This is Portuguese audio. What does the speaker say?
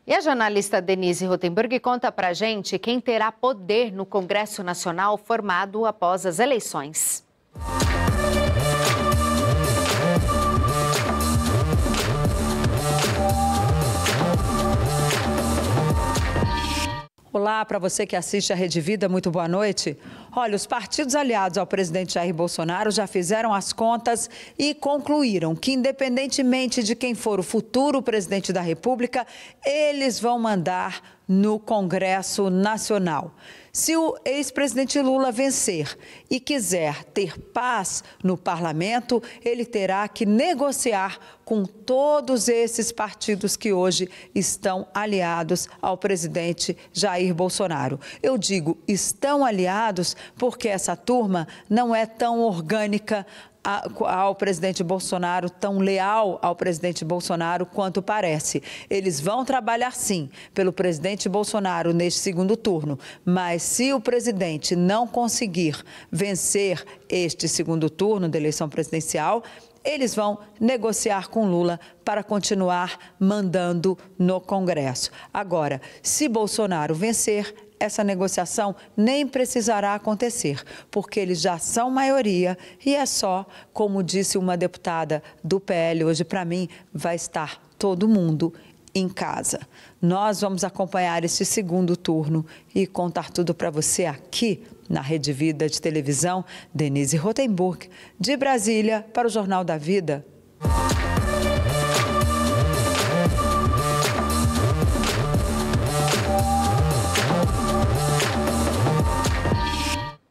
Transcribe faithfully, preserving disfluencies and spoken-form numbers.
E a jornalista Denise Rotenberg conta pra gente quem terá poder no Congresso Nacional formado após as eleições. Olá, para você que assiste a Rede Vida, muito boa noite. Olha, os partidos aliados ao presidente Jair Bolsonaro já fizeram as contas e concluíram que, independentemente de quem for o futuro presidente da República, eles vão mandar no Congresso Nacional. Se o ex-presidente Lula vencer e quiser ter paz no parlamento, ele terá que negociar com todos esses partidos que hoje estão aliados ao presidente Jair Bolsonaro. Eu digo estão aliados porque essa turma não é tão orgânica ao presidente Bolsonaro, tão leal ao presidente Bolsonaro quanto parece. Eles vão trabalhar, sim, pelo presidente Bolsonaro neste segundo turno, mas se o presidente não conseguir vencer este segundo turno da eleição presidencial, eles vão negociar com Lula para continuar mandando no Congresso. Agora, se Bolsonaro vencer, essa negociação nem precisará acontecer, porque eles já são maioria e é só, como disse uma deputada do P L hoje para mim, vai estar todo mundo em casa. Nós vamos acompanhar este segundo turno e contar tudo para você aqui na Rede Vida de televisão. Denise Rotenberg, de Brasília, para o Jornal da Vida.